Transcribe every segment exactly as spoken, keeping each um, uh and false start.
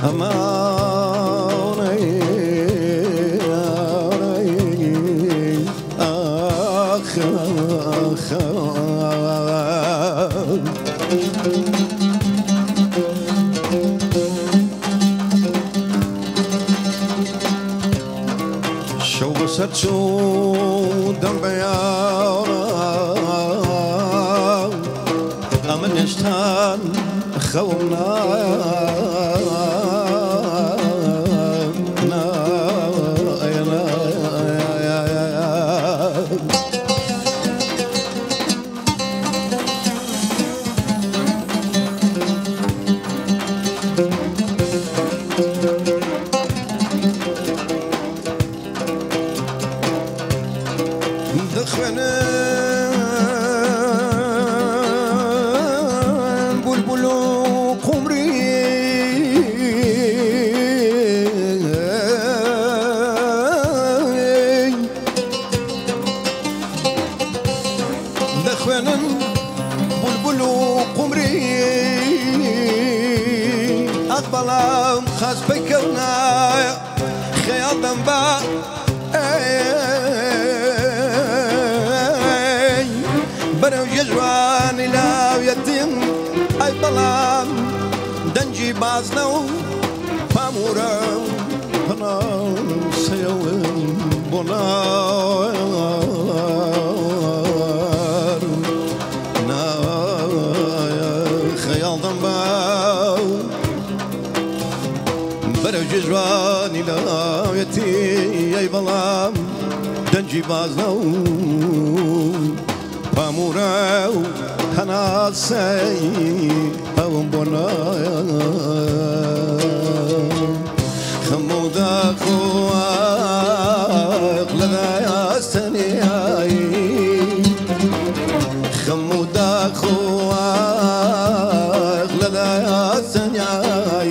شو دم بيانا أمن يشتان خونا خاص بكونا خيال دنبا بنو ججوان لا يتم اي بلام دنجي بازنو بامورا انا سيوم بونار نا خيال دنبا برو ججواني لاويتي اي بلام دنجي بازنو بامورا هناسي اوم بونا خمودا خواق لذا يستنياي خمودا خواق لذا يستنياي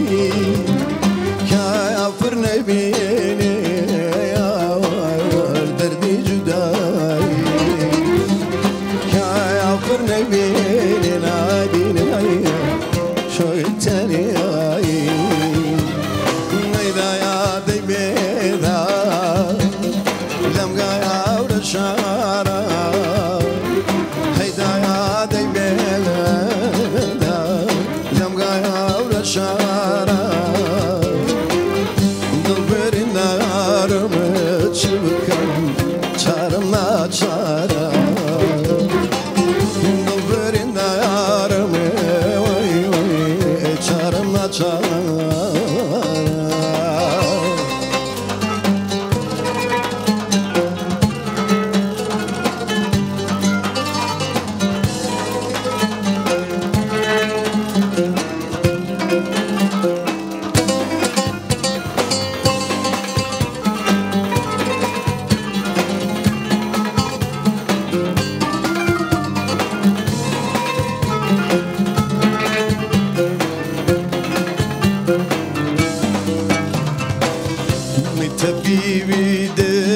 طبيبي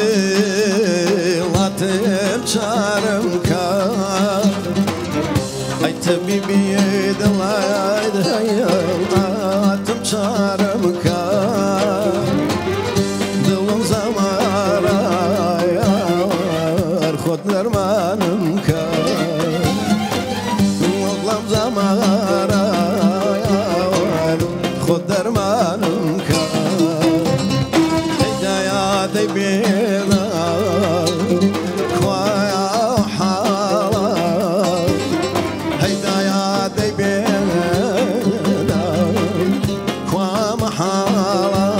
دلاتم چارم کار ای طبيبي دلاتم چارم کار دلم زمارا یار خود درمانم کار دلم زمارا یار خود درمانم کار دي بينا خوايا حالا هيدا يا دي بينا خوايا محالا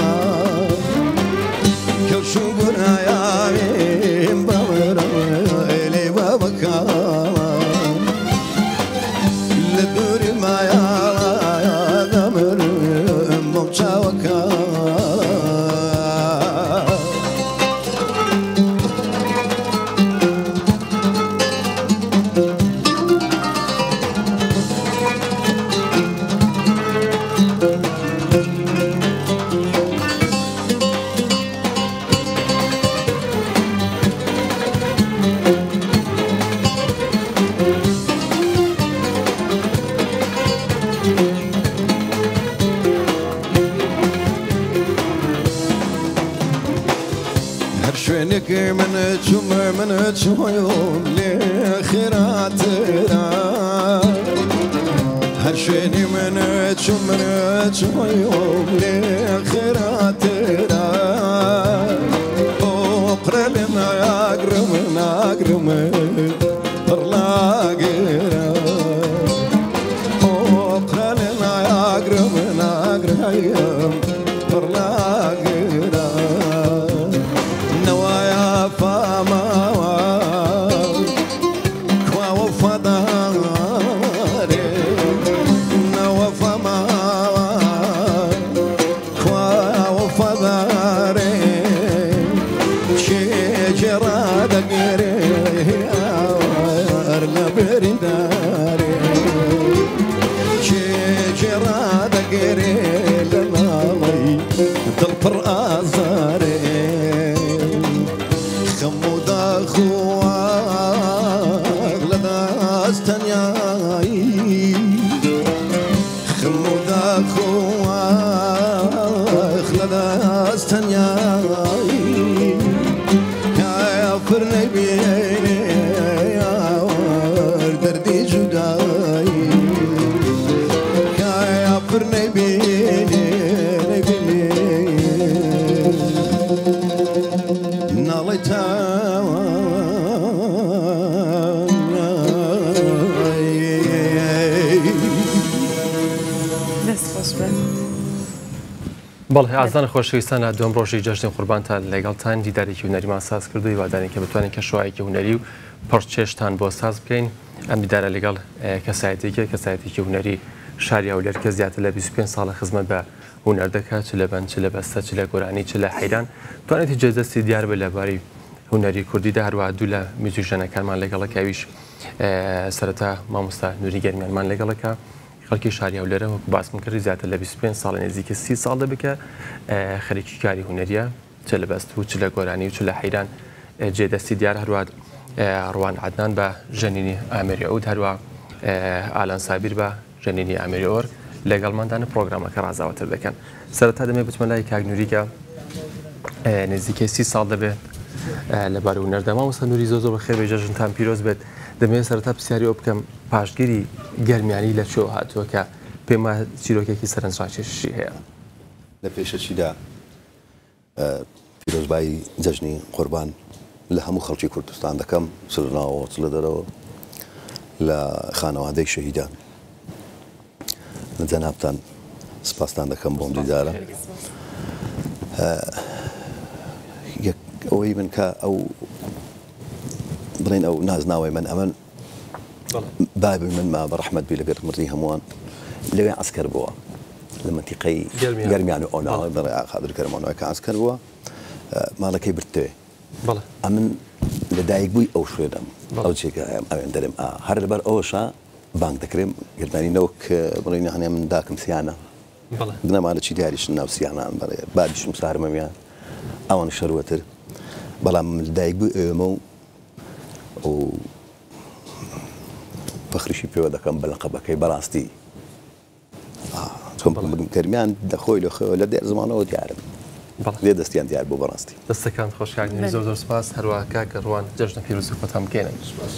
كل شو قرنا يا بيم بمرا إلي وبكالا لدوري ما يا دمر شوينك من تشم من تشويوم لخيراتنا هرشيني من تشم من تشويوم لخيراتنا أقرأ لنا أقرم أقرم برلاقنا أقرأ لنا أقرم أقرم برلاقنا نوايا فاما كوا وفداري نوا فاما كوا وفداري شجرة دقري أرلا بريداري شجرة دقري لنالي دلبر أزاري خمودا خوار لدى استنياي خمودا خوار لدى استنياي كافر نبيني يا دردي جداي كافر نبيني نبيني ناليتا بەڵێ ئازان خۆشەویستانە دوم ڕۆژی جەژنی قوربانتان لەگەڵتان دیدارێکی هونەریمان ساز کردووی وادانی کە بتوانین کە شوایەکی هونەری و پڕچێشتان بۆ ساز بکەین ئەم دیدارە لەگەڵ کەسایەتێکە کەسایەتێکی هونەری شاری هەولێر کە زیاتر لە بیست و پێنج ساڵە خزمەت بە هونەر دەکات چ لە بەند چ لە بەستە چ لە گۆرانی چ لە حەیران توانێتی جێدەستی دیار بێ لەباری هونەری کوردیدا هەروە دوو لە میوزیشەنەکانمان لەگەڵە کاویش سەرەتا مامۆستا نووری گەرمیانمان لەگەڵەکە خەڵکی شاری هەولێرە وەکو باسم کردی زیاتر لە بیست و پێنج ساڵە نزیکە سی ساڵ دەبکە خەریکی کاری هونەریە چ لە بەست و چ لە گۆرانی و چ لە حەیران جێدەستی دیار هەروە ڕوان عەدنان بە ژەنینی ئامێری عود هەروە ئالان سابیر بە ژەنینی ئامێری ئۆر لەگەڵماندانە پرۆگرامەکە ڕازاوەتر دەکەن سەرەتا دەمێ بچمە لای کاک نووریکە نزیکە سی ساڵ دەبێت لەبار هونەردا مامۆستا نووری زۆر زۆر بەخێر بێ جەژنتان پیرۆز بێت دەمەوێت سەرەتا پرسیاری ئەو بکەم پاشگیری گەرمیانی لە چۆ هاتووە کە پێما چیرۆکێکی سەرنجڕاکێشی هەیە لە پێشەچیدا پیرۆزبایی جەژنی قوربان لە هەموو خەڵکی کوردستان دەکەم سلناوە چ لە دەرەوە لە خانەوادەی شەهیدان جەنابتان سپاستان دەکەم بۆم دیدارە ئەوەی من کە ئەو بڵێن ئەو نازناوی من ئەمن بابی من ما بەڕەحمەت بی لەگەر مردی هەمووان لەوێ عسکەر بووە لە منتیقەی گەرمیان و ئۆناوە بەڕێ خادر کەرمانەوەی کە عسکەر بووە ماڵەکەی برتوێ ئەمن لە دایک بووی ئەو شوێنم ئەو چێکە ئەوێن دەرێم هەر لەبەر ئەوەشە بانک دەکرێم گردانینەوە کە بڵێنی هەنێ من داکەم سیانە بنەمانە چی دیاریشن ناو سیانان بەڕێ بابیشم سارمەمیان ئەوان شەروەتر بەڵام لە دایک بووی ئێمە و و فەخریشی پێوە دەکەم بە لەقەبەکەی بەڕاستی چۆن گەرمیان دەخۆی لە دێر زمانەوە دیارم لێ دەستیان دیار بۆ بەڕاستی دەستەکان خۆشکاکنی زۆر زۆر سپاس هەروە کاکە ڕوان جەژنە پیرۆزی خۆتان بکەێنن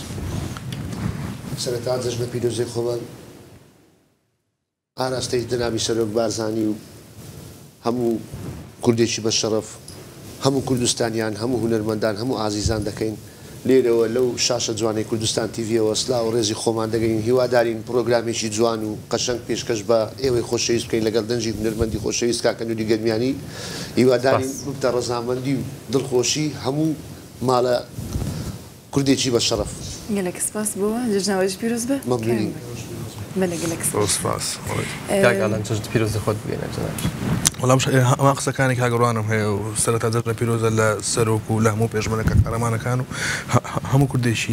سەرەتا جەژنە پیرۆزی خۆمان ئاراستەی دنامی سەرۆک بارزانی و هەموو کوردێکی بە شەرەف هەموو کوردستانیان هەموو هونەرمەندان هەموو ئازیزان دەکەین لێرەوە لەو شاشە جوانەی کوردستان تیڤیەوە سلا و ڕێزی خۆمان دەگەین هیوادارین پرۆگرامێکی جوان و قەشەنگ پێشکەش بە ئێوەی خۆشەویست بکەین لەگەڵ دەنجی هونەرمەندی خۆشەویست کاکە نووری گەرمیانی هیوادارین بتە ڕەزامەندی و دڵخۆشی هەموو ماڵە کوردێکی بە شەرەف گەلێک سپاس بووە جژناوەش پیرۆز بە مەمنونی بەلە گەلێک سپاس کاکەڵان جەژن پیرۆزی خۆت بگەێنە جەناب وەڵام ئەما قسەکانی کاگەڕوانم هەیە و سەرەتا جەژنە پیرۆزە لە سەرۆک و لە هەموو پێشمەرەکە قەرەمانەکان و هەموو کوردێکی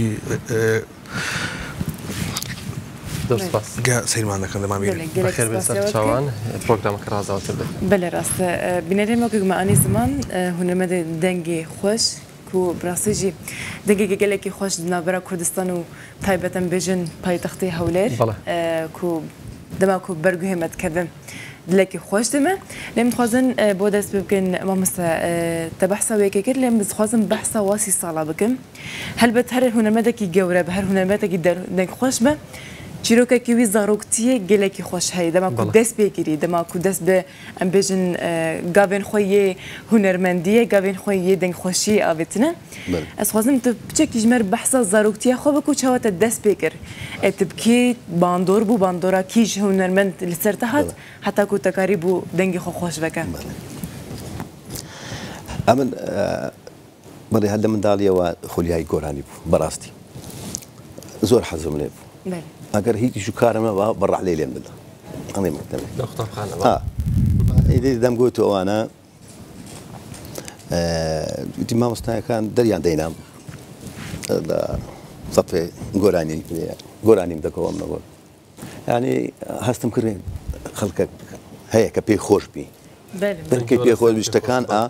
سیرمان دەکەن دەمان بەخێر بێستە چاوان پرۆگرامەکە ڕازاوەتر دەکەن بەلێ ڕاستە بینەرێم وەکو گومانانی زمان هونەرمەندی دەنگی خۆش و براسیجی دەنگێکی گەلێکی خۆش ناوبەرە کوردستان و تایبەتەن بێژن پایتەختی هەولێر و دەما و بەرگوهێمەتکردن دلکی خوش دمه لیم خوازن بود دست بکن ما مثلا تبحث وياك كده لیم خوازن بحث واسی سالا بکن هل بتهر هنرمنده کی جوره به هر هنرمنده کی در دنگ خوش به چیروکه کی وی زاروکتیه گلکی خوش هی دما کو دست بگیری دما کو دست به ام بجن گاوین خویه هنرمندیه گاوین خویه دنگ خوشی آویتنه از خوازم تو بچه جمر بحث زاروکتیه خوب کو چوات دست بگیر تبکی باندور بو باندورا کیش هنرمند لسرتهات حتی کو تکاری بو دنگی خو خوش بکه امن مري هذا من داليا وخلياي قراني براستي زور حزم لي بله اگر هيك شو كارما برا عليه لين بالله انا مهتم نقطه خانه اه اذا دام قلت وانا دي ما مستعي كان دريان دينام صفي قراني قراني مدكو من نقول يعني هستم كرين خلقك هيك بي خوش بي بله بركي بي خوش بيشتكان اه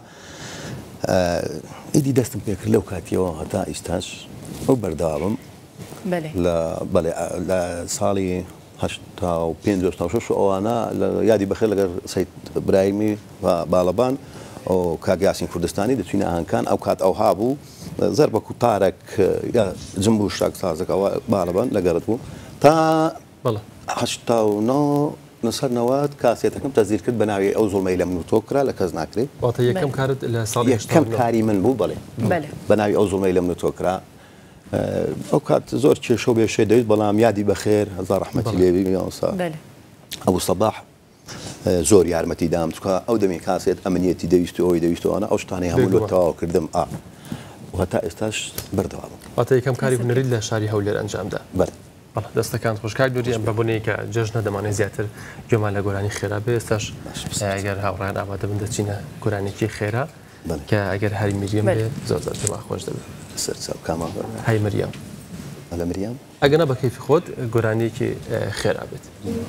ایدی دستم پێکرد لەو کاتیەوە هەتا ئیستاش ئەو بەرداوم بله لە بەڵێ لە ساڵی هەشتا و پێنج و هەشتا و شەش ئەوانە لە یادی بەخێر لەگەر سەید براهیمی باڵەبان ئەو کاک یاسین کوردستانی دەچوینە ئاهەنگکان ئەو کات ئەوها بوو زەر بە کوتارێک یا جمبوو شاک سازێکەوە باڵەبان لەگەرت بوو تا هەشتا و نۆ نصر نواد كاسيتكم تزيل كد بناوي او زلمه لم نتوكرا لكز ناكري واطي كم كارد لصالح كم كاري من بو بله بله بناوي او زلمه لم نتوكرا او كات زور تشي شو بيشي ديت بلام يادي بخير هزار رحمه الله بي بله ابو صباح زور يارمتي دام او دمي كاسيت امنيتي دويستو او دويستو انا او شتاني هم لو تو كردم اه وهتا استاش بردوام واطي كم كاري بنريد لشاري هول الانجام ده بله دەستەکان خۆشکار دووری ئەم بەبوونەیە کە جەژنە دەمانێت زیاتر گوێمان لە گۆرانی خێرا بێ ئێستاش ئەگەر هاوڕان ئامادە بن دەچینە گۆرانێکی خێرا کە ئەگەر هەری مریەم بێت زۆر زۆر پێما خۆش دەبێت سەرچاو کامان هەی مریەم هەلە مریەم ئەگەنە بە کەیفی خۆت گۆرانێکی خێرا بێت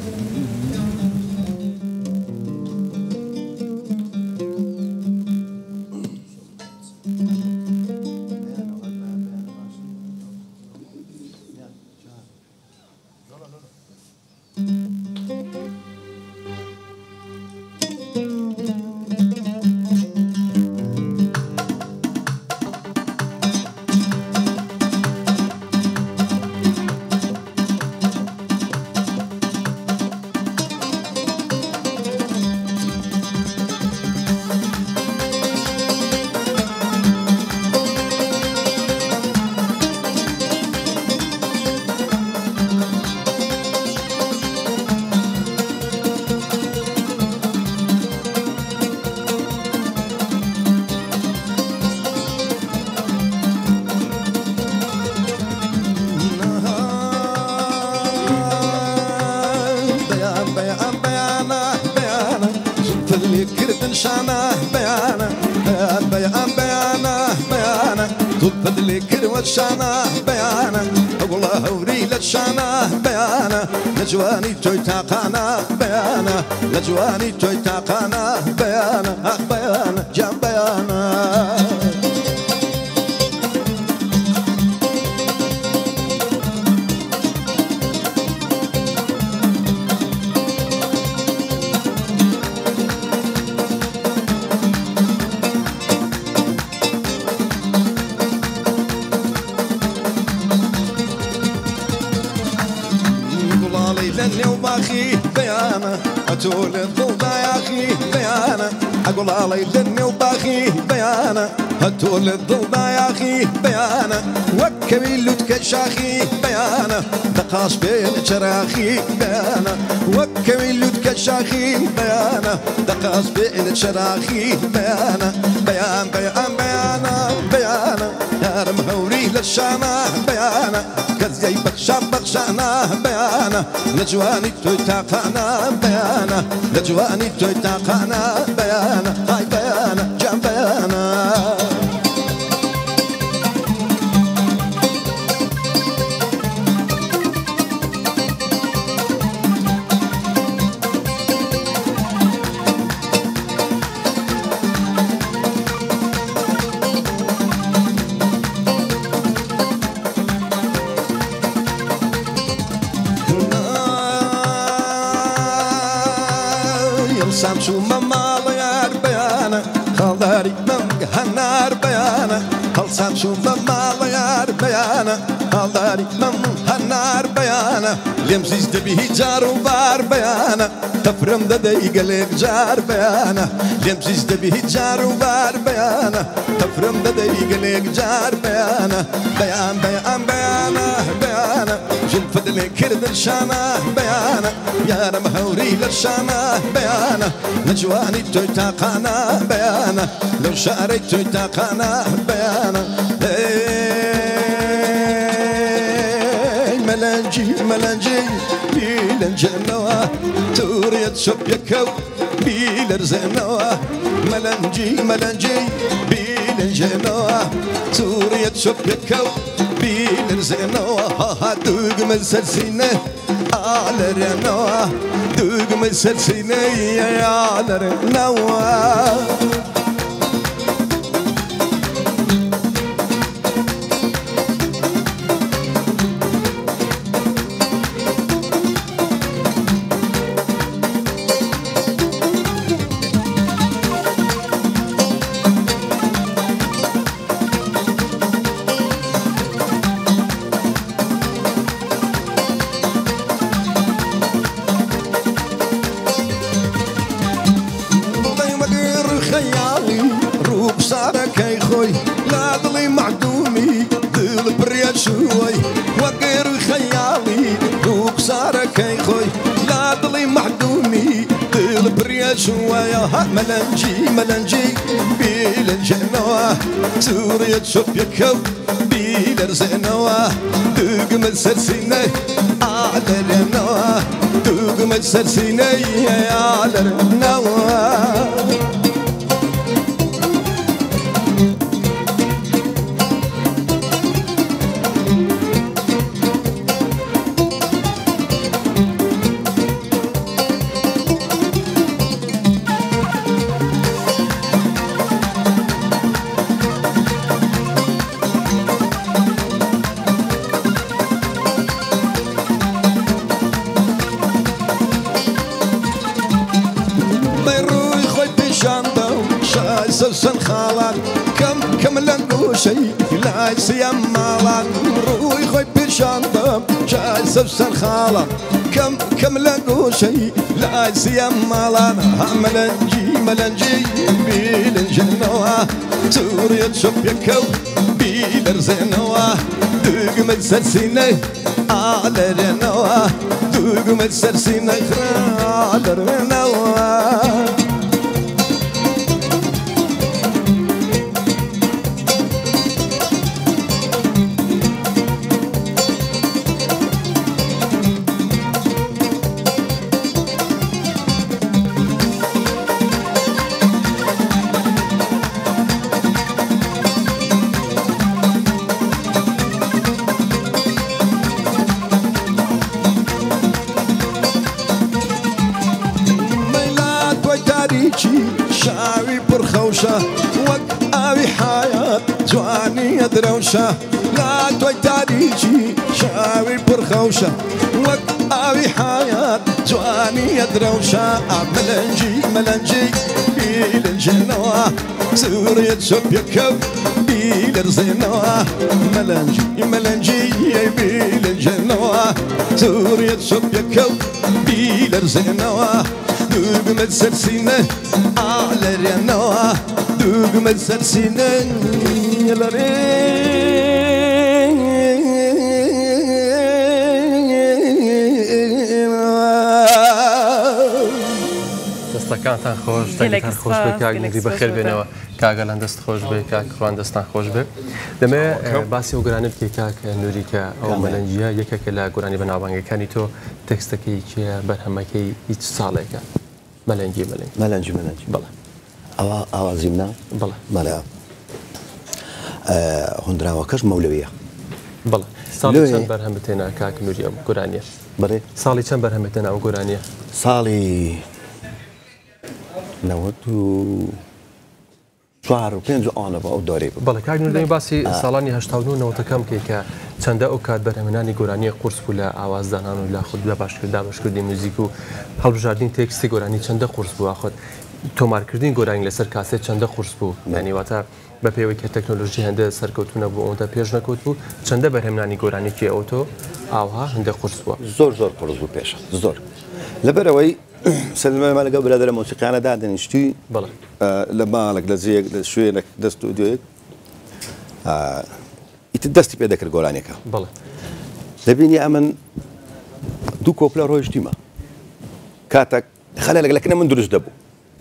شانه بيانه بيان بيانه بيانه تفد لي كروة شانه بيانه أقول الله وريل شانه بيانه لجواني توي تاقانا بيانه لجواني توي تاقانا بيانه بيانه جام بيانه وباخي بيانه أتول الضوضاء يا أخي بيانه أقول الله يدني وباخي بيانه أتول الضوضاء يا أخي بيانه وكبيل تكشاخي بيانه دقاش بين شراخي بيانه وكبيل تكشاخي بيانه دقاش بين شراخي بيانه بيان بيان بيانه بيانه يا رمهوري للشانه بيانه كزي بخشا بخشانا بيانه لجواني توي تاقانا بيانه لجواني توي تاقانا بيانه هاي بيانه جام بيانه شو ماما يار بيانا خالداري من هنار بيانا هل شو ماما يار بيانا خالداري من هنار بيانا لمزيز دبي جار وبار بيانا تفرم ددي قلق جار بيانا لمزيز دبي جار وبار بيانا تفرم ددي قلق جار بيانا بيان بيان بيانا بيانا جل فدلي كرد الشانا بيانا يا رمهوري للشانا بيانا نجواني تتاقانا بيانا لو شعري تتاقانا بيانا ملنجي ملنجي بيلن جنوا توريت شبيكو بيلر زنوا ملنجي ملنجي بيلن جنوا توريت شبيكو بيلر زنوا ها دوغ مسلسينه على رنوا دوغ مسلسينه على رنوا شوي وقر خيالي روك صارك يا خوي لا ضلي معدومي طيل بريا شوية ملنجي ملنجي بيل جنوا سوريا تشوف يكو بيل رزنوا دوق مسرسيني على النوا دوق مسرسيني على النوا سن خالان كم كم لنقو شي لا يسيم مالان روي خوي بشانطم شاي سن خالان كم كم لنقو شي لا يسيم مالان ملنجي ملنجي بيل جنوا سوريا شوف يكو بيل رزنوا دوق مسرسيني على رنوا دوق مسرسيني على رنوا شاوي برخوشة وك آوي حياة جواني دروشة لا توي تاريخي شاوي برخوشة وك آوي حياة جواني دروشة ملنجي ملنجي بيل جنوا سوريا شوف يكو بيل رزنوا ملنجي ملنجي بيل جنوا سوريا شوف يكو بيل رزنوا دوق مسرسينه على رنوا دوق مسرسينه يلا دەستەکانتان خۆش دەنگتان خۆش بێ کاک نگری بەخێر بێنەوە کاگەلان دەست خۆش بێ کاک ڕوان دەستان خۆش بێ دەمەوێت باسی ئەو گۆرانە بکەی کاک نووری کە ئەو مەلەنجیە یەکێکە لە گۆرانی بەناوبانگەکانی تۆ تێکستەکەی چیە بەرهەمەکەی هیچ ساڵێکە مەلەنجی مەلەنج مەلەنجی مەلەنج بەڵێ ئەوە ئاوازی منە بەڵێ مەلە هۆندراوەکەش مەولەویە بەڵێ ساڵی چەند بەرهەم بتێنە کاک نووری ئەم گۆرانیە بەڵێ ساڵی چەند بەرهەم بتێنە ئەو گۆرانیە ساڵی نەوەت و چوار و پێنج ئەوانە ئەو دۆرەی بەڵێ کاگنوردەمی باسی ساڵانی هەشتا و نۆ نەوەتەکەم کە کە چەندە ئەو کات بەرهەمێنانی گۆرانی قورس بوو لە ئاوازدانان و لە خود لە باشکردا بەشکردی موزیک و هەڵبژاردننی تێکستی گۆرانی چەندە قورس بوو خۆت تۆمارکردنی گۆرانی لەسەر کاسێت چەندە قورس بوو یانیواتە بە پێوەی کە تەکنۆلۆژی هەندە سەرکەوتونە بوو ئەوەندە پێش نەکەوت بوو چەندە بەرهەمێنانی گۆرانێکی ئەوتۆ ئاوها هەندە قورس بووە زۆر زۆر قورس بوو پێش زۆر لەبەرەوەی سلمە لەگە برادرە مۆسیقیانە دادنیشتی لە ماڵک لە زیەک لە شوێنێک دەست و دوێک ئیتر دەستی پێ دەکرد گۆرانێکە بەڵێ دەبینی ئەمن دوو کۆپلە ڕۆیشتیمە کاتێک خەلە لەگەلەکەنە من دروست دەبوو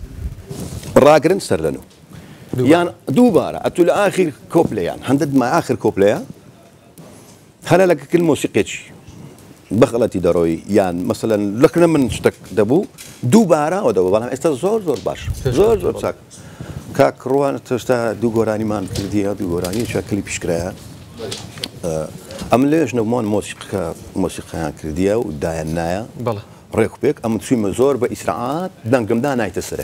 ڕاگرن سەر لەنو یان دووبارە ئەتو لە ئاخیر کۆپلیان هەندێک ما ئاخر کۆپلەیە خەلە لەگەکن مۆسیقێکی بەخەڵەتی دەڕۆی یان مەسەلەن لەکنە من شتێک دەبوو دووبارەوە دەبوو بەڵام ئێستا زۆر زۆر باش زۆر زۆر چاک کاک ڕوان تۆستا دوو گۆرانیمان کردیە دوو گۆرانی چ کلی پیشکرایە ئەم لێش نەبوومان مۆسیقەکە مۆسیقیان کردیە و دایان نایە بەڵێ ڕێک پێک ئەم چوویمە زۆر بە ئیسراعات دەنگمدا نایتە سرێ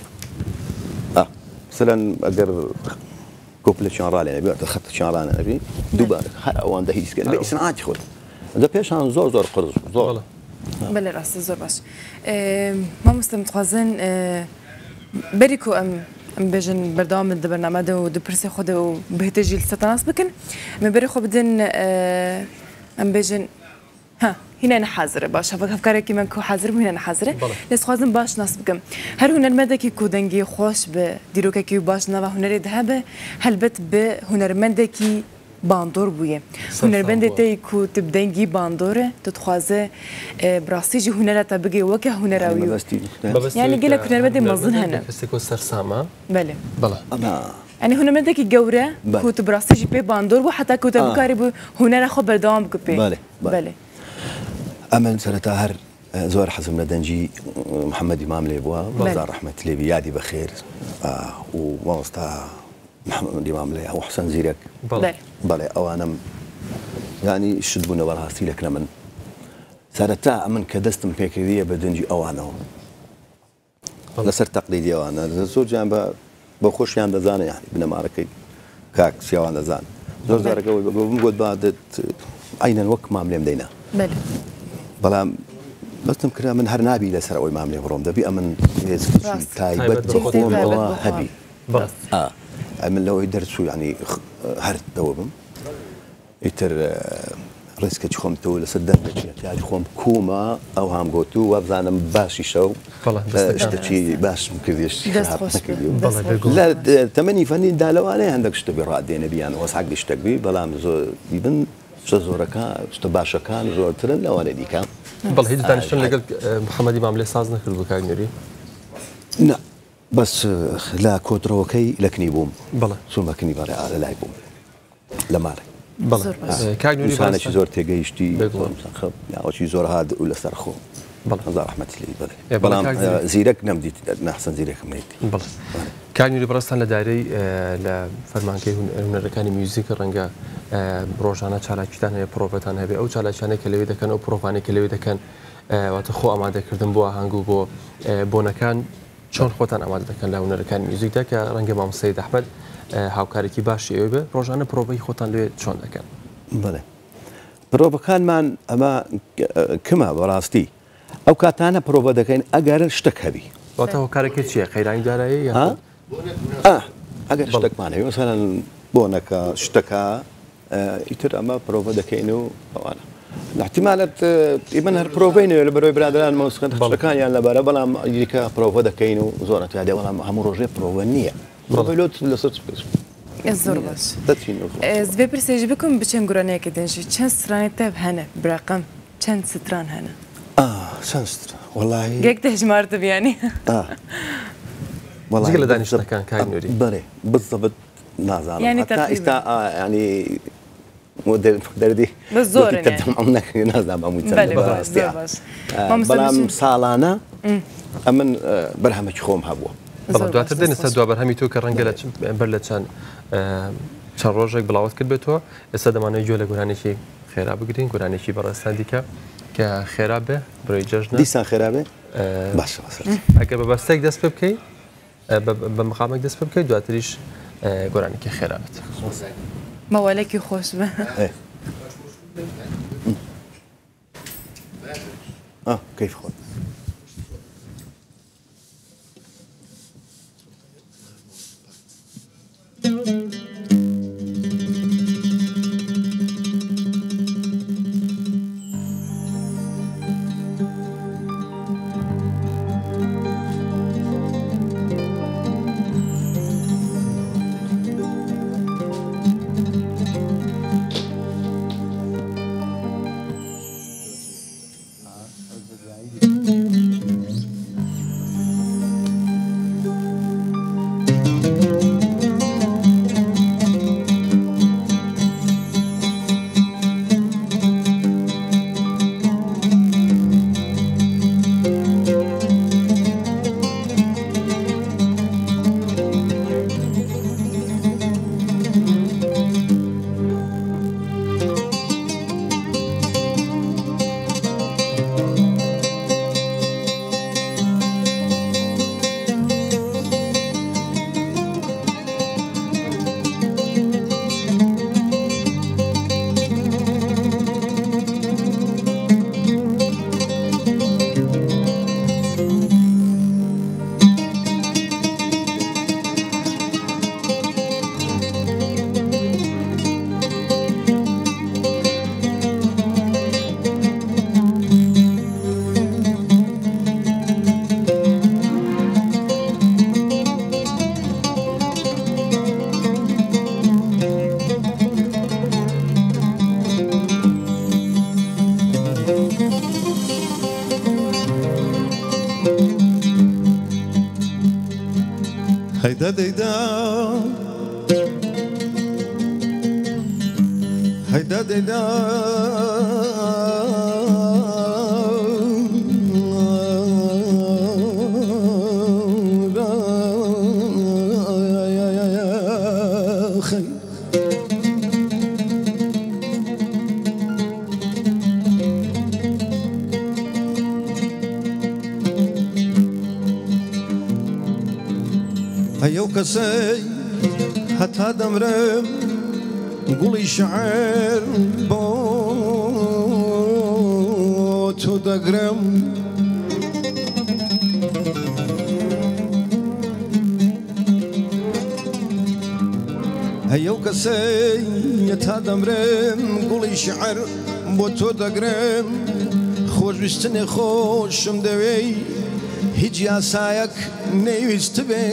مثلەن ئەگەر کۆپلێکیان ڕالێ نەبێت خەت چاڵانە نەبی دووبارە هەر ئەوان دە هیچکە بە ئیسراعاتی خۆت دە پێشان زۆر زۆر قرس زۆر بەڵێ ڕاستە زۆر باش مامۆستا متخوازن بەریکو ئەم ئەم بێژن بەردەوام لە بەرنامەدا و دوپرسێ خۆدە و بهێتەژی لە سەتەناس بکەن مە بەری خۆ بدن ئەم بێژن ها هینە نەحازرە باش هەفکارێکی من کۆ حازر بوو هینە نەحازرە دەستخوازم باش ناس بکەم هەر هونەرمەندێکی کودەنگی خۆش بە دیرۆکێکی و باش ناوە هونەرێ دەهەبە هەلبەت بە هونەرمەندێکی باندۆر بووە هونەرمەندێتی کو تبدەنگی باندۆرە دەتخوازە بڕاستیژی هونەرە تا بگەی وەکە هونەراوی یعنی گەلە هونەرمەندی مەزن هەنە سەرسامە بەێ بەڵێ ئەنی هونەرمەندێکی گەورە کوت بڕاستیژی پێ باندۆر بوو حتا کوتە بکاری بوو هونەرە خۆ بەردەوام بکە پێ بەێ ئەمن سەرەتا هەر زۆر حەزم لە دەنجی محەممەدی مام لێ بووە بەزار ڕەحمەت لێبی یادی بەخێر و مامۆستا محەممەدی مام لێ ئەو حەسەن زیرەک بەڵێ ئەوانم ینی شت بوونە بەڕاستی لەکنە من سەرەتا ئەمن کە دەستم پێکردیە بە دەنجی ئەوانەوە لەسەر تەقلیدی ئەوانە زۆر جیان بە بە خۆشیان دەزانە یانی بنەمارەکەی کاک سیاوان دەزان زۆر زارەکەەوەی بم گوت بادت ئەینەن وەک مام لێم دەینا بەڵام بەستم کرا من هەر نابی لەسەر ئەوەی مام لێ بڕۆم دەبی ئەمن تایبەت بەخۆمەوە هەبی من لەوەی دەرچوو ینی هەر دەوە بم ئیتر ڕێسکەی خۆم تەوە لەسەر دەرچیاری خۆم کومە ئەو هام گوت و وابزانم باشی شەو شتێکی باشم کردیشتی لە تەمەنی فەنیدا لەوانەیە هەندێک شتە بێ ڕادێنە بیان وەسعگی شتێکبی بەڵام زۆر بن شتە زۆرەکە شتە باشەکان زۆرترن لەوانە دیکە بەڵ هیچ دانیشتن لەگەڵ محەممەدی مام لێ ساز نەکرد بۆ کاگنێری نه بەس لە کۆترەوەکەی لەکنی بووم بەڵێ سومەکنی بەڕێ ئالە لای بووم لە ماڵێ کاگنێریانێکی زۆر تێگەیشتی یاوەی زۆر هاد و لەسەر خۆ بەڵ ڕەحمەتی لێ بڵێ بەڵام زیرەک نەمدیت نەحسەن زیرەکەم نێتی کاگنێری بەڕستان لە دارەی لە فەرمانکەی هونەرەکانی میوزیک ڕەنگە ڕۆژانە چالاکیتان هەیە پرۆڤەتان هەبێ ئەو چالاکیانەی کە لەوێ دەکەن ئەو پرۆڤانێک کە لەوێ دەکەن واتە خۆ ئامادەکردن بۆ ئاهەنگ و بۆ بۆنەکان چۆن خۆتان ئامادە دەکەن لە هونەرەکانی میوزیکدا کە ڕەنگە مام سەید ئەحمەد هاوکارێکی باشی ئەوێ بێ ڕۆژانە پرۆڤەی خۆتان لێ چۆن دەکەن بڵێ پرۆڤەکانمان ئەمە کمە بەڕاستی ئەو کاتانە پرۆڤە دەکەین ئەگەر شتێک هەبی واتە هۆکارەکە چییە خەیرانی دارایی ئەگەر شتێکمانەوە مەسەلەن بۆنەکە شتەکە ئیتر ئەمە پرۆڤە دەکەین و ئەوانە احتیمالت من هەر پرۆڤینەوە لە بەرەوەی برادران مۆسیقەکانیان لەبارە بەڵام دیکە پرۆڤە دەکەین و زۆرە یادێ بەڵام هەموو ڕۆژێ پرۆڤە نییە پرۆڤلۆت لەسەر زۆر باش زێ پرسێژ بکەم بچەند گورانەیەکە دەنجی چەند سترانی تەب هەنە براقەم چەند ستران هەنە چەند وەڵاهی گەک دەژمارتە بیانی وەڵاهی لە دانیشتەکان کاگنێری بەڵێ بزەبت نازانم هەتا ئێستا ینی دەردی زۆر نازانم بەڵام ساڵانە ئەمن بەرهەمێکی خۆم هەبووە دواتر دێنێستا دوا بەرهەمی تۆ کە ڕەنگە لە بەر لە چەند چەند ڕۆژێک بڵاوت کرد بێتەوە ئێستا دەمانەوەی گوێ لە گۆرانێکی خێرا بگرین گۆرانێکی بەڕێستان دیکە کە خێرا بێ بڕۆی جەژنە دیسان خێرا بێ باش ئەگەر بە بەستێک دەست پێ بکەیت بە مقامێک دەست پێ بکەیت دواتریش گۆرانێکی خێرابێت. مەوەلێکی خۆش بە. اه كيف خود هيدا ديدا هيدا ديدا هيو كسي حتى دمرم قولي شعر بوتو دقرم هيو كسي حتى دمرم قولي شعر بوتو دقرم خوش بستني خوشم دوي هیچ یاسایک نیست به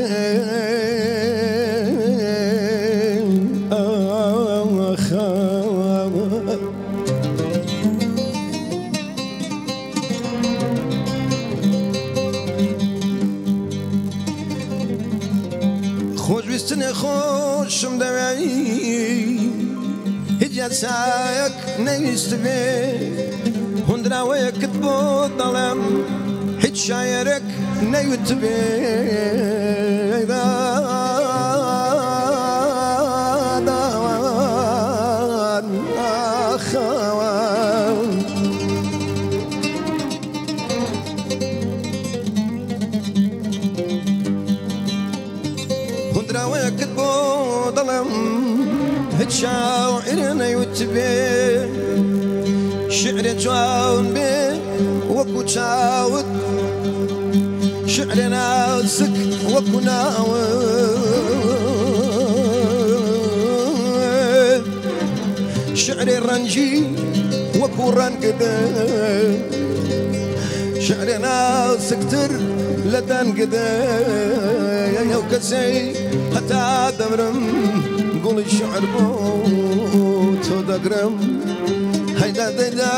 خوش بیستن خوشم دوی هیچ یاسایک نیست به هندراوی کتبو دلم هیچ شاعرك نيوت بيدا أخوان هندراوي كتبو ظلم هيت شاعر نيوت بي شعر تعاون بي وكو تعاود شعرنا سك وكنا شعري الرنجي وكوران كده شعرنا سكتر لدان كده يا يو كسي حتى دمرم قولي شعر بوتو دقرم هيدا ديدا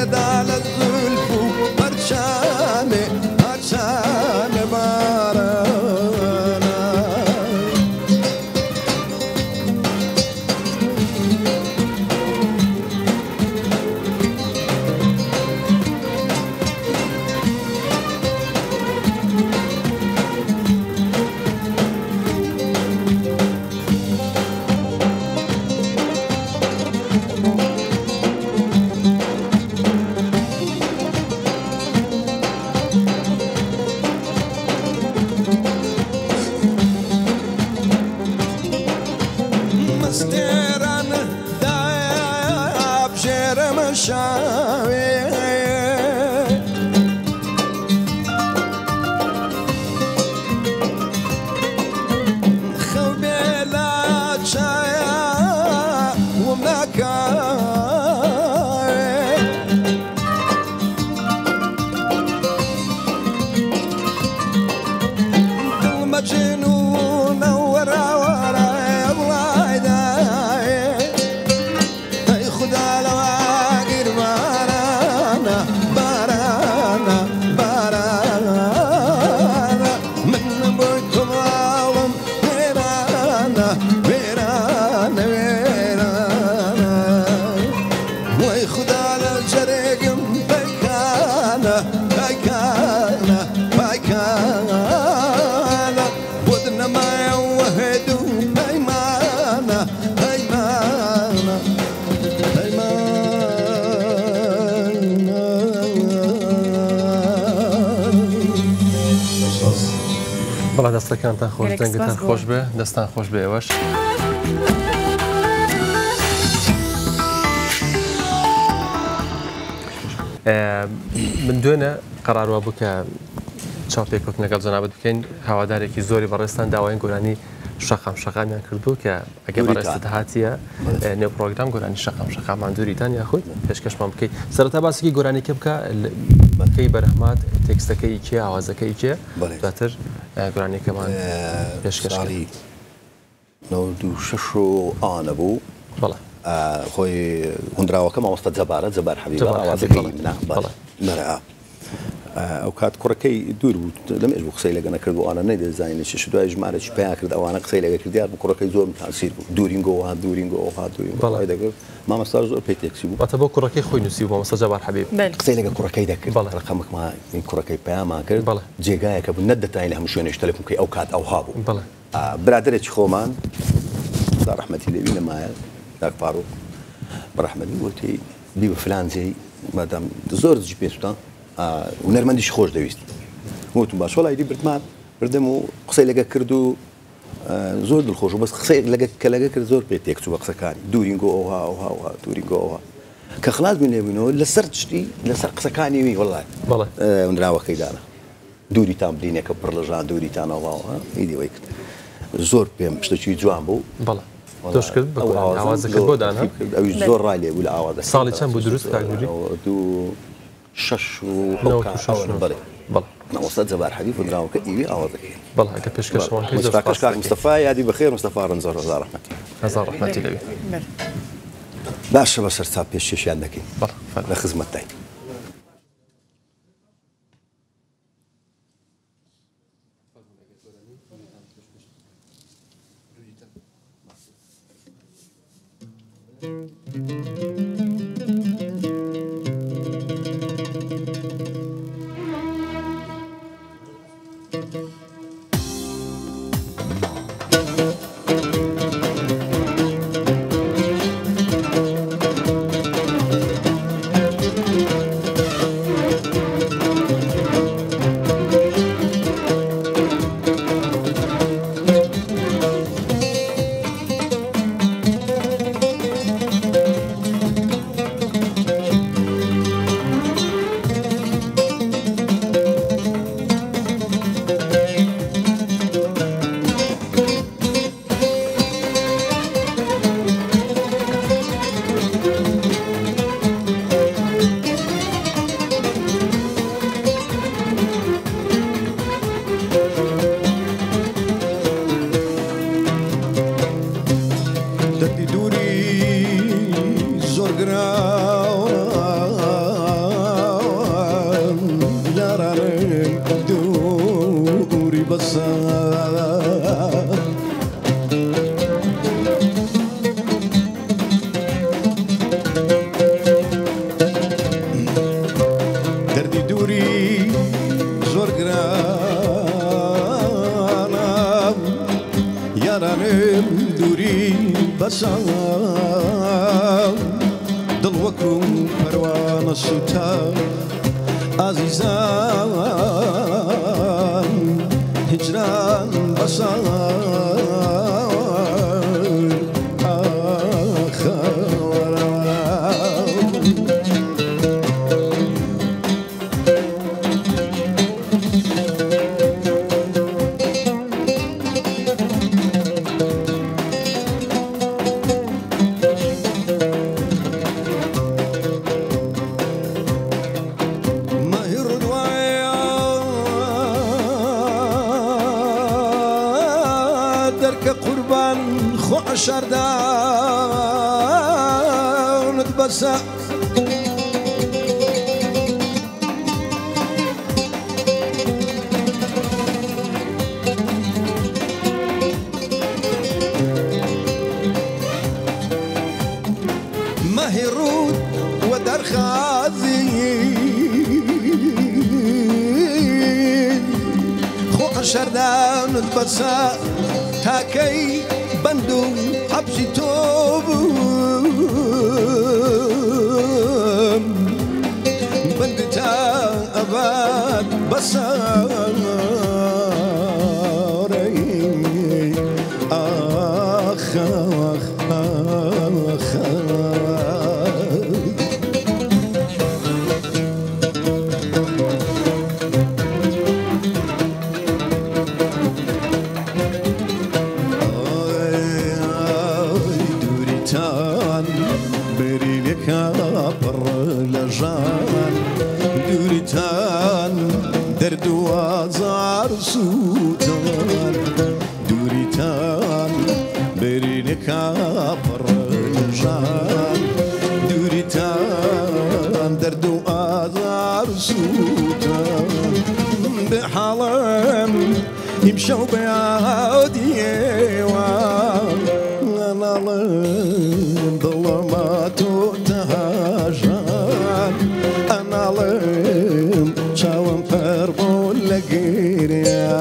لدال الزلف برشامي برشامي بارانا بەڵا دەستەکانتان خۆش دەنگتان خۆش بێ دەستان خۆش بێ ئێوەش من دوێنە قەراروا بوو کە چاپێکوت لەگەڵ جەنابەت بکەین هاوادارێکی زۆری بەڕێستان داوای گۆرانی شەقام شەقامیان کردو کە ئەگە بەڕێستت هاتیە نێو پرۆگرام گۆرانی شەقام شەقامان دووریتان یاخود پێشکەشمان بکەیت سەرەتا باسێکی گۆرانیکە بکە بەکەی بەرەحمات تێکستەکەی کێ ئاوازەکەی کێ دواتر گۆرانیەکەمان پێشکەشی دوو شەش و ئانە بوو خۆی هەندراوەکە مامۆستا جەبارە جەبار حەبیبە ئاوازەکەی بەرە ئەو کات کوڕەکەی دوور بوو لەمێژ بوو قسەی لەگە نەکرد بۆ ئانە نەیدەزانین چ دوای ژمارەی پیا کرد ئەوانە قسەی لەگە کردیار بوو کوڕەکەی زۆر تاسیر بوو دوورینگۆ ها دوورینگۆ ها دووری دەکرد مامەستا زۆر پێی تێکسی بوو بەتە بۆ کوڕەکەی خۆی نووسی بۆ مەستا جەبار حەبیب قسەی لەگە کوڕەکەی دەکرد ڕقەمێکمان این کوڕەکەی پیامان کرد جێگایەکە بوو نەدەتانی لە هەموو شوێنێش تەلەفۆن بکەی ئەو کات ئەوها بوو برادرێکی خۆمان خدا ڕەحمەتی لێبی لەمایە داک فاروق بەڕەحمەتی وتی بیبە فلانجێی مادام زۆر دژی پێسووتان و نەرمەندیش خۆش دەویست وتم باش وەڵای دی بردمان بردەم و قسەی لەگە کرد و زۆر دڵخۆش و بەس قسەی لەگە کە لەگە کرد زۆر پێ تێکچوو بە قسەکانی دوورینگۆ ئەوها ئەوها ئەوها دوورینگۆ ئەوها کە خلاص بووین لێبووینەوە لەسەر تشتی لەسەر قسەکانی وی وەڵای هەندراوەکەی دانا دووریتان برینێکە پڕ لە ژان دووریتان ئەوها ئیدی وەی کرد زۆر پێم شتێکی جوان بوو تۆش کرد ئاوازەکەت بۆ دانا ئەوی زۆر ڕای لێ بوو لە ئاوازە ساڵی چەند بوو دروست کاگوری دوو شەش و بەڵێ مامۆستا جەبار حەبیب هەندراوەکە ئیوی ئاوازەکەی بەڵێ ئەگە پێشکەشمان کردی مستەفا یادی بەخێر مستەفا ڕەنجەڕ هەزار ڕەحمەتی هەزار ڕەحمەتی لەوێ باشە بەسەر چاپ پێش شێشیان دەکەین لە خزمەتتای بەسە دڵ وەکو پەروانە سوتە ئازیزان هجران بەسە شردانت بسا مهرود ودر خازي خو شردانت بسا تاكي بندو حبسي توب بندتا أباد بصاري آخ آخ آخ دردو آزار سوتان دوریتان برینکا پرجان دوریتان دردو آزار سوتان بحالم يمشوا بعادي وانا لم ظلمات تهاجان انا لم شاوم فربو لقيريا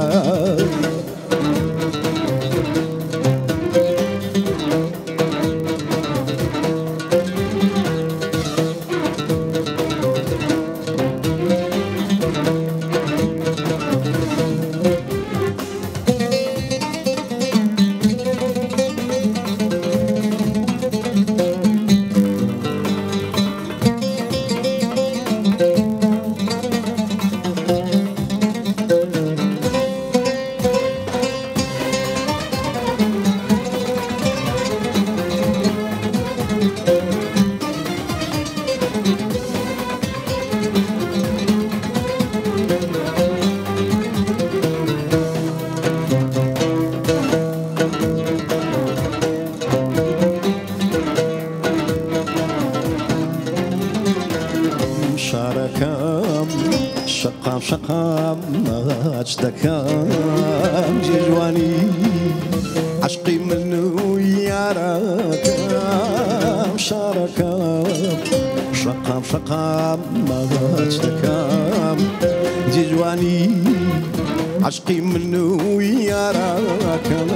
شقام شقام أجدكام جواني عشقي منو ياراكام شاركام شقام شقام أجدكام جواني عشقي منو ياراكام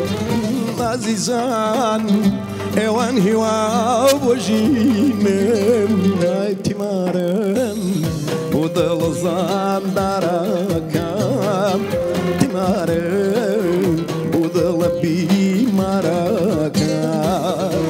عزيزان ايوان هوا بوجيمم اعتمارم ودل زان داركام تمارم ودل بيماركام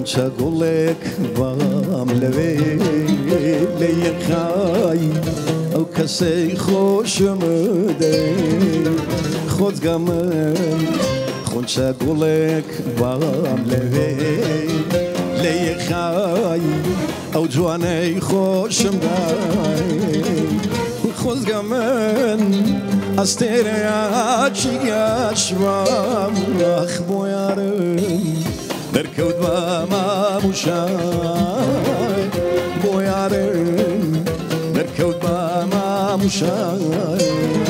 شاقولك بام لوي لي خاي او كسي خوش مدي خود قمن خون شاقولك بام لوي لي خاي او جواني خوش مدي خود قمن استيرياتشي يا شباب اخبو يارم بركود ما مشاي بو يارم بركود ما مشاي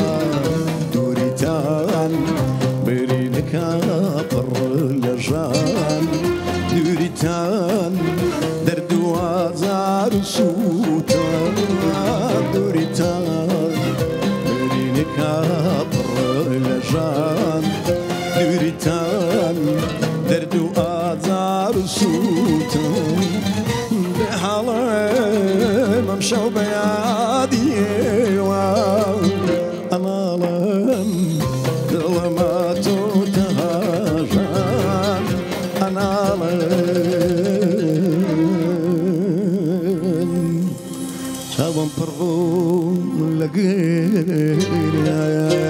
دوريتان برينك بر الجان دوريتان دردو ازار سوتان دوريتان برينك بر الجان دوريتان دردو ازار سوتان بحالي ممشو بيادي انا لم ظلمات تهاجان انا لم شابن برغم لقينا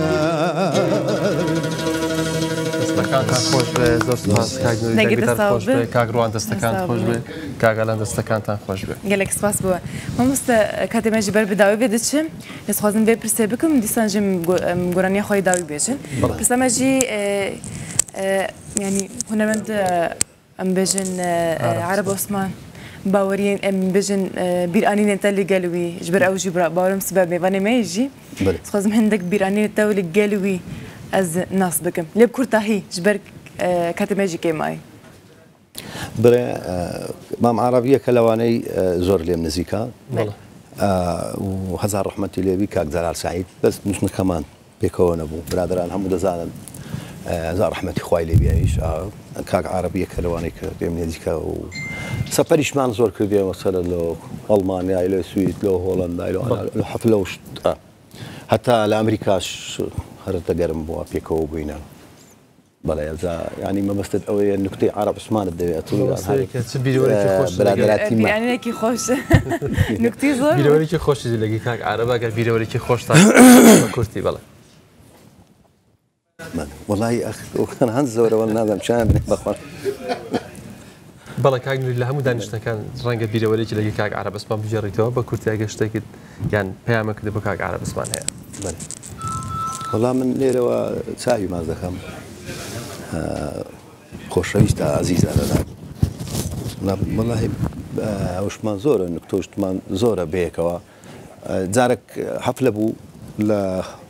دەستەکانتان خۆش بێ زۆر سپاس کاگنۆری خۆش بێ کاگڕوان دەستەکان خۆش بێ کاگەلان دەستەکانتان خۆش بێ gelek spas بووە مامۆستا کاتێمەژی بەر بەداوی بێ دەچم دەسخوازم بێ پرسێ بکەم دیسانژم گۆرانیە خۆی داوی بێژن پرسەمەژی ینی هونەرمەند ئەم بێژن عەرەب عوسمان باوەریین ئەم بێژن بیرانینێتە لە گەلوی ji ber ew jî bawerim sibe mêvanê me jî dixwazim hindek bîranînê te li gelwî ez nas bikim lê bi kurtahî ji ber katê me jî kêmayî برێ مام عربیەکە لەوانەی زۆر لێم نزیکە و هەزار ڕەحمەتی لێبی کاک جەلال سەعید بەس نووسنەکەمان پێکەوە نەبوو برادران هەموو دەزانن هەزار ڕەحمەتی خوای لێبیایش کاک عربیەکە لەوانەی کە لێم نزیکە و سەفەریشمان زۆر کردێەوە سەر لە ئەڵمانیای لە سوید لە هۆڵەندای لە حەفلە لەو هەتا لە ئەمریکاش هەر دەگەرم بووە پێکەوە بووینە بەڵێ ئەزا ینی مەبەستت ئەوەیە نوکتەی عەرەب عوسمانت دەوێت برادەراتی بیرانێکی خۆش نوکتی زۆر بیرەوەرێکی خۆشی لەگی کاک عەرەبە ئەگەر بیرەوەرێکی خۆشتان کورتی بەڵێ وەڵی هەند زۆرەوە نادەم چیان بەخۆن بەڵێ کاگنووری لە هەموو دانیشتەکان ڕەنگە بیرەوەرێکی لەگی کاک عەرەب عوسمان بجێڕیتەوە بە کورتیاگە شتێکت یان پەیامەکرد بۆ کاک عەرەب عوسمان هەیە وەڵام من لێرەوە چاوی ماز دەکەم خۆشەویستە عەزیزە لەلا وەڵاهی ئەوشمان زۆرە نکتۆشتمان زۆرە بەیەکەوە جارێک حەفلە بوو لە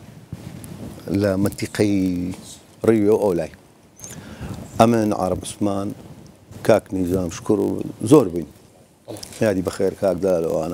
لە منتیقەی ڕیۆ ئەولای ئەمن عەرەب عوسمان کاک نیزام شکوڕ و زۆر بووین یادی بەخێر کاک دەلەوانە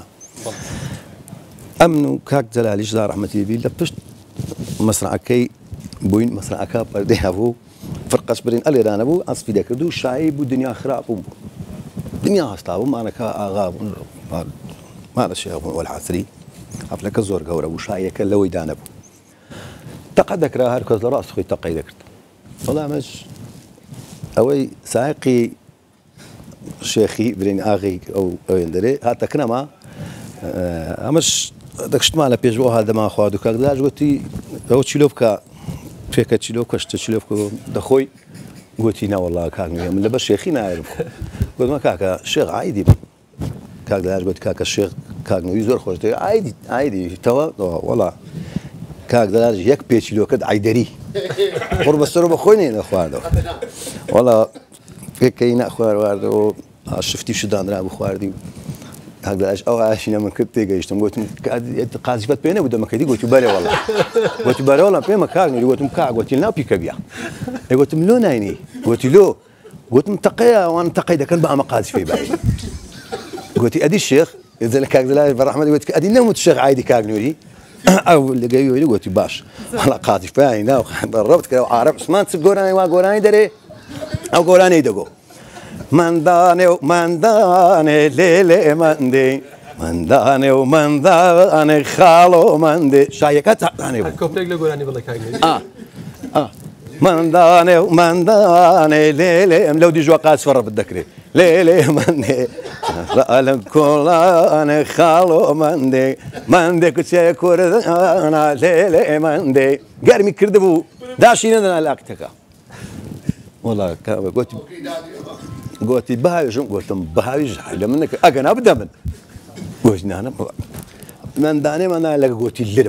ئەمن و کاک جەلالیش زار ڕەحمەتی بی لە پشت مەسرعەکەی بووین مەسرعەکە پەردەی هەبوو فرقەش برین ئەلێرانە بوو ئەسپی دەکرد و شایی بوو دنیا خراپ بوو دنیا هەستا بوو مانەکە ئاغا بوون مانە شێخ بوون وەلعەسری حەفلەکە زۆر گەورە بوو شایەکە لەوەی دانە بوو تەقە دەکرا هەر کەس لە ڕاست خۆی تەقەی دەکرد وەڵامەش ئەوەی سایقی شێخی برین ئاغی ئەو ئەوێندەرێ هاتەکرەما ئەمەش دەکشتمان لە پێش بۆ هادەما خوا دوو کاکداش گوتی ئەو چیلۆ بکە پێکە چیلۆ کەشتە چیلۆ بکە دەخۆی گوتی ناوەڵا کاکنوێ من لەبەر شێخی نایە گوتمە کاکە شێخ ئایدی بم کاکداش گوت کاکە شێخ کاکنەوەی زۆر خۆش دەوێت ئایدی ئایدیتەوە وەڵا کاکداش یەک پێچیلۆکەت ئایدەری قڕ بەسەرەوە بە خۆی نێنە خواردەوە وەڵا پێکەی نەخواردەوە شفتی شدانرا بوو خواردی هەگداش ئەو ئاشینە من کرد تێگەیشتم گوتم قازیفەت پێ نەبوو دەمەکەیدی گوتی بەرێ وەڵا گوتی بەرێ وەڵام پێمە کاکنووری گوتم کا گوتی ناو پیکە بیا گوتم لۆ ناینی گوتی لۆ گوتم تەقەیە ئەوان تەقەی دەکەن بە ئەمە قازیفەی باین گوتی ئەدی شێخ ئێزە لە کاکدەلای بەڕەحمەت گوتی ئەدی نەموت شێخ ئایدی کاکنووری ئەو لەگەی وێری گوتی باش وەڵا قازیفەیانی ناو ڕەبت کرد عەرەب عوسمان چ گۆرانی وا گۆرانی دەرێ ئەو گۆرانەی دەگۆ مندانێ و مندانێ لێلێ مندێ مندانێ و مندانێ خاڵۆ مندێ شایەکە تاقانێ بوو کۆپلێک لە گۆرانی بڵێ کاکنووری مندانێ و مندانێ لێلێ ئەم لەو دیژوە قاسفە ڕەبت دەکرێت ليلي مندي رألم كولان خالو مندي مندي كتشي كوردانا ليلي مندي قرمي كردبو داشين انا لاكتك والله قلت قلت بهاي قلت بهاي جحيل منك انا ابدا من وجنا انا من داني من لك قلت اللرب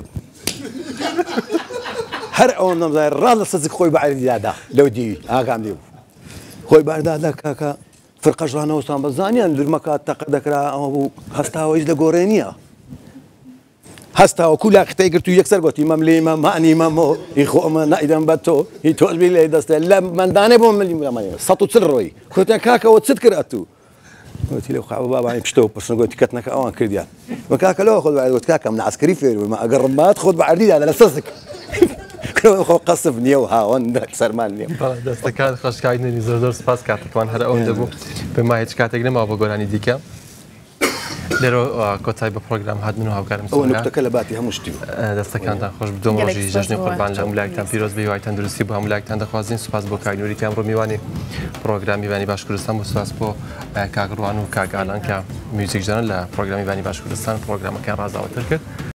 هر اون زي الراس صدق خوي بعد زياده لو دي ها كامل خوي بعد هذا كاكا فرقه جرانا وسام بزانيان المكات تقدكرا او هستا ويز لغورينيا هستا وكل اختي قلت يكسر قلت امام لي امام ماني امام اخو ما نايدن باتو هي توز بي دست لا من داني بوم ملي سطو تسروي كنت كاكا وتذكر اتو قلت له خا بابا عم بشتو بس قلت كتنك اوان كرديان وكاكا لو خذ بعد قلت كاكا من عسكري فير ما اقرب ما تاخذ بعد على اساسك خۆ قەسف نییە و هاوەندە سەرمان نییە دەستەکان خۆشکاینی زۆر زۆر سپاس کاتتوان هەر ئەوەندە بوو بما هیچ کاتێک نەماوە بە گۆرانی دیکە لێرە کۆتای بە پرۆگرام هاتمن و هاوکارم نقطەکە لە باتی هەموو شتی دەستەکانتان خۆش بدۆم ڕۆژی ژەژنی قوربان لە هەمولایەکتان پیرۆز بێ وای تەندروستی بۆ هەمولایەکتان دەخوازیین سوپاس بۆ کاینووری کە ئەمڕۆ میوانی پرۆگرامی بانی باشکوردستان بۆ سوپاس بۆ کاگڕوان و کاگالان کە میوزیک ژەنە لە پرۆگرامی بانی باشکوردستان پرۆگرامەکان ڕازاوەتر کرد